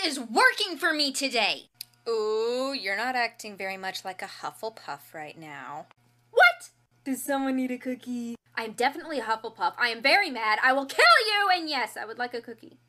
is working for me today. Ooh, you're not acting very much like a Hufflepuff right now. What? Does someone need a cookie? I am definitely a Hufflepuff. I am very mad. I will kill you, and yes, I would like a cookie.